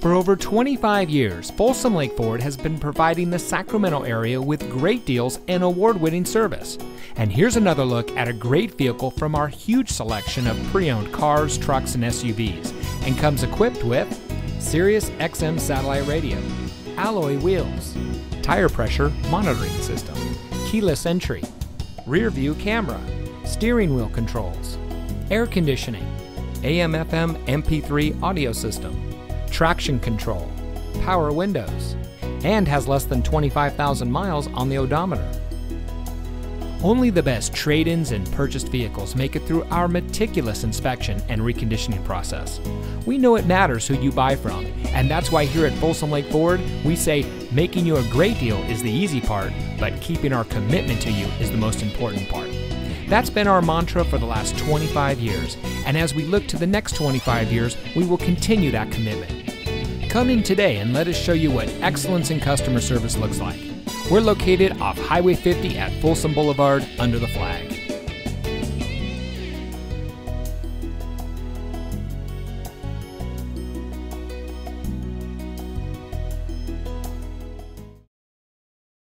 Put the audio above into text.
For over 25 years, Folsom Lake Ford has been providing the Sacramento area with great deals and award-winning service. And here's another look at a great vehicle from our huge selection of pre-owned cars, trucks, and SUVs, and comes equipped with Sirius XM satellite radio, alloy wheels, tire pressure monitoring system, keyless entry, rear view camera, steering wheel controls, air conditioning, AM/FM MP3 audio system, traction control, power windows, and has less than 25,000 miles on the odometer. Only the best trade-ins and purchased vehicles make it through our meticulous inspection and reconditioning process. We know it matters who you buy from, and that's why here at Folsom Lake Ford, we say making you a great deal is the easy part, but keeping our commitment to you is the most important part. That's been our mantra for the last 25 years, and as we look to the next 25 years, we will continue that commitment. Come in today and let us show you what excellence in customer service looks like. We're located off Highway 50 at Folsom Boulevard under the flag.